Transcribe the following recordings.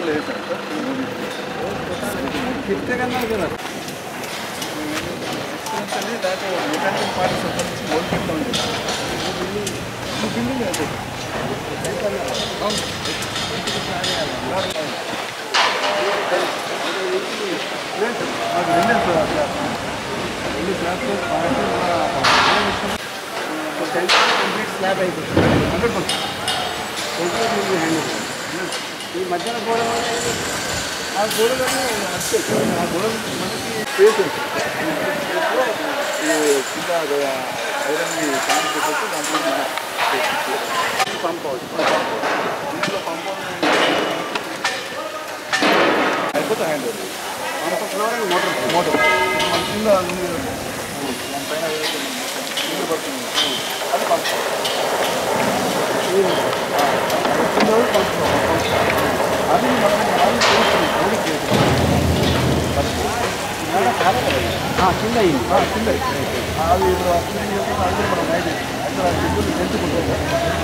లేదు సార్ చెప్తే కన్నా కదా దాంట్లో మెకానికల్ పార్ట్స్ సంబంధించి లోన్ చెప్తా ఉంది బిల్డింగ్ అయితే కంప్లీట్ స్లాబ్ అయిపోతుంది 100% హ్యాండిల్ ఈ మధ్యన గోడ ఆ గోడలు ఆ గోడలు మనకి స్పేస్ కింద ఐరన్ ట్యాంక్ పెట్టేసి దాంట్లో పంప్ అవుతుంది దీంట్లో పంప్ అయిపోతే హ్యాండ్ పంప్ ఫ్లోర్ మోటార్ మన కింద మన పైన నీళ్ళు పడుతుంది అది పంప్ కింద పంప్ అది మనం కింద కింద అది మనం నైట్ పెంచుకుంటాం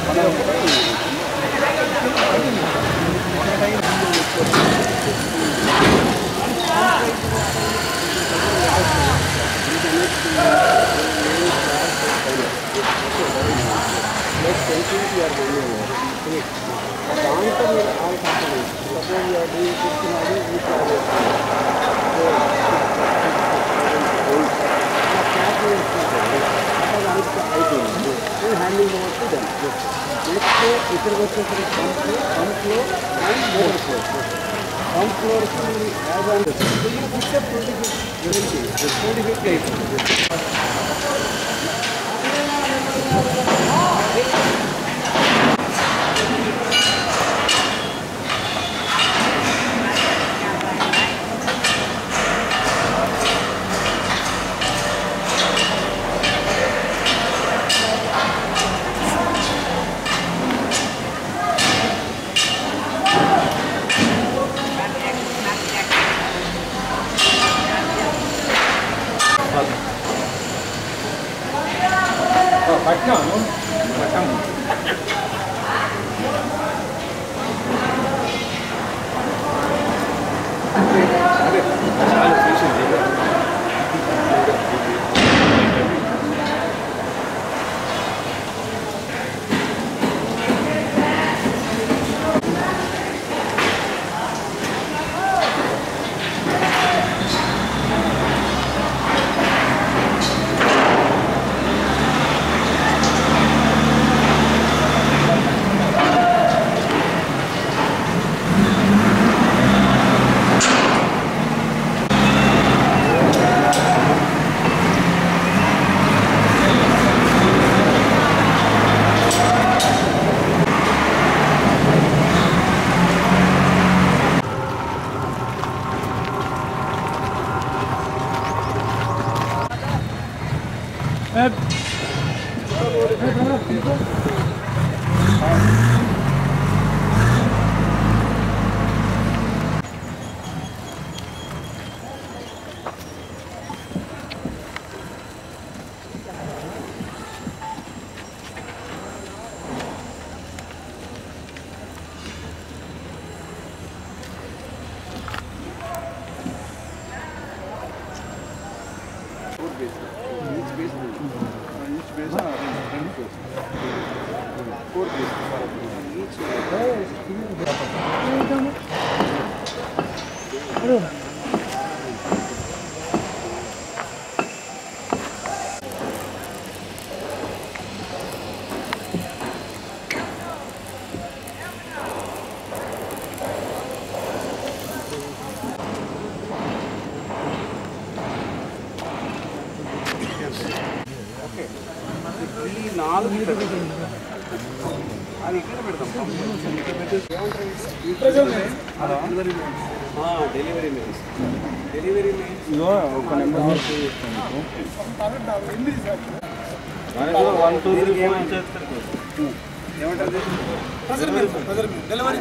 దాంట్లో మీరు ఆల్ కంపెనీ అయిపోయింది handing over to then next ఇక్కడికి వచ్చేసరికి పంప్లో అండ్ మోటార్ ఫ్లోర్ పంప్ ఫ్లోర్కి యాజ్ ఆన్ 20 ఫీట్ అయిపోయింది డెలివరీ మెయిల్స్ ఒక నెంబర్ డెలివరీ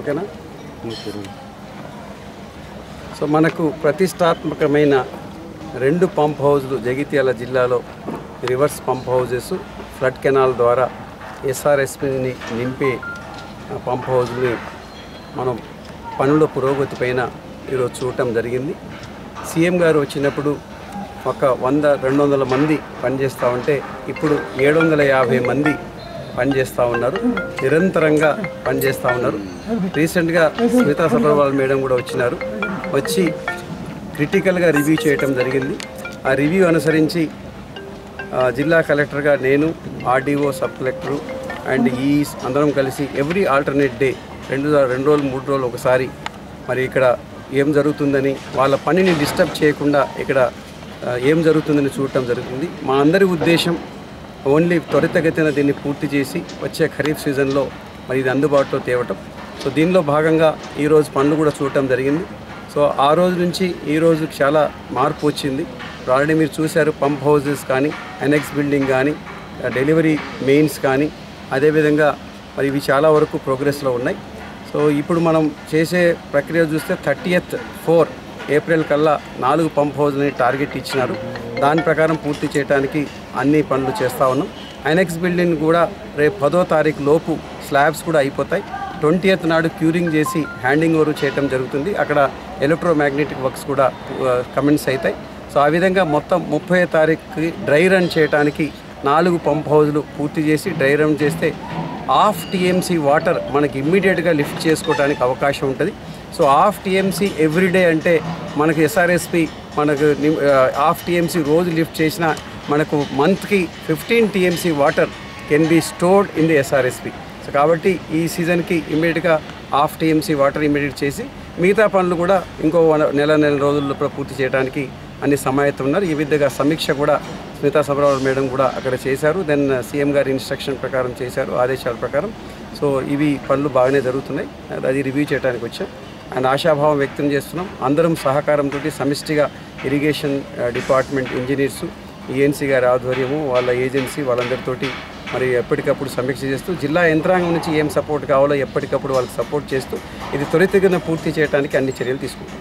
ఓకేనా. సో మనకు ప్రతిష్టాత్మకమైన 2 పంప్ హౌజులు జగిత్యాల జిల్లాలో reverse pump houses flood canal ద్వారా ఎస్ఆర్ఎస్పిని నింపే పంప్ హౌజుని మనం పనుల పురోగతి పైన ఈరోజు చూడటం జరిగింది. సీఎం గారు వచ్చినప్పుడు ఒక 100-200 మంది పనిచేస్తూ ఉంటే ఇప్పుడు 750 మంది పనిచేస్తూ ఉన్నారు, నిరంతరంగా పనిచేస్తూ ఉన్నారు. రీసెంట్గా స్మితా సబర్వాల్ మేడం కూడా వచ్చి క్రిటికల్గా రివ్యూ చేయటం జరిగింది. ఆ రివ్యూ అనుసరించి జిల్లా కలెక్టర్గా నేను, ఆర్డీఓ, సబ్ కలెక్టరు అండ్ ఈస్ అందరం కలిసి ఎవ్రీ ఆల్టర్నేట్ డే 2 రోజులు 3 రోజులు ఒకసారి మరి ఇక్కడ ఏం జరుగుతుందని, వాళ్ళ పనిని డిస్టర్బ్ చేయకుండా ఇక్కడ ఏం జరుగుతుందని చూడటం జరుగుతుంది. మా అందరి ఉద్దేశం ఓన్లీ త్వరితగతిన దీన్ని పూర్తి చేసి వచ్చే ఖరీఫ్ సీజన్లో మరి ఇది అందుబాటులో తేవటం. సో దీనిలో భాగంగా ఈరోజు పనులు కూడా చూడటం జరిగింది. సో ఆ రోజు నుంచి ఈ రోజు చాలా మార్పు వచ్చింది. ఆల్రెడీ మీరు చూశారు, పంప్ హౌజెస్ కానీ, ఎనెక్స్ బిల్డింగ్ కానీ, డెలివరీ మెయిన్స్ కానీ, అదేవిధంగా మరి ఇవి చాలా వరకు ప్రోగ్రెస్లో ఉన్నాయి. సో ఇప్పుడు మనం చేసే ప్రక్రియ చూస్తే 30th ఏప్రిల్ కల్లా 4 పంప్ హౌజ్ని టార్గెట్ ఇచ్చినారు. దాని ప్రకారం పూర్తి చేయడానికి అన్ని పనులు చేస్తూ ఉన్నాం. ఎనెక్స్ బిల్డింగ్ కూడా రేపు 10వ తారీఖు లోపు స్లాబ్స్ కూడా అయిపోతాయి. 20th నాడు క్యూరింగ్ చేసి హ్యాండింగ్ ఓవర్ చేయడం జరుగుతుంది. అక్కడ ఎలక్ట్రోమాగ్నెటిక్ వర్క్స్ కూడా కమెంట్స్ అవుతాయి. సో ఆ విధంగా మొత్తం 30వ తారీఖుకి డ్రై రన్ చేయడానికి 4 పంప్ హౌజులు పూర్తి చేసి డ్రై రన్ చేస్తే 1/2 TMC వాటర్ మనకి ఇమ్మీడియట్గా లిఫ్ట్ చేసుకోవడానికి అవకాశం ఉంటుంది. సో 1/2 TMC ఎవ్రీడే అంటే మనకు ఎస్ఆర్ఎస్పి మనకు 1/2 TMC రోజు లిఫ్ట్ చేసినా మనకు మంత్కి 15 TMC water can be stored in the SRSP. So కాబట్టి ఈ సీజన్కి ఇమ్మీడియట్గా 1/2 TMC వాటర్ ఇమ్మీడియట్ చేసి మిగతా పనులు కూడా ఇంకో నెల రోజుల్లో పూర్తి చేయడానికి అన్ని సమాయత్తం ఉన్నారు. ఈ విధంగా సమీక్ష కూడా స్మితా సబర్వాల్ మేడం కూడా అక్కడ చేశారు. దెన్ సీఎం గారి ఇన్స్ట్రక్షన్ ప్రకారం చేశారు, ఆదేశాల ప్రకారం. సో ఇవి పనులు బాగానే జరుగుతున్నాయి. అది రివ్యూ చేయడానికి వచ్చాం అండ్ ఆశాభావం వ్యక్తం చేస్తున్నాం. అందరం సహకారంతో సమిష్టిగా ఇరిగేషన్ డిపార్ట్మెంట్ ఇంజనీర్సు, ఈఎన్సీ గారి ఆధ్వర్యము, వాళ్ళ ఏజెన్సీ వాళ్ళందరితోటి మరి ఎప్పటికప్పుడు సమీక్ష చేస్తూ జిల్లా యంత్రాంగం నుంచి ఏం సపోర్ట్ కావాలో ఎప్పటికప్పుడు వాళ్ళకి సపోర్ట్ చేస్తూ ఇది త్వరితగతిన పూర్తి చేయడానికి అన్ని చర్యలు తీసుకుంటాం.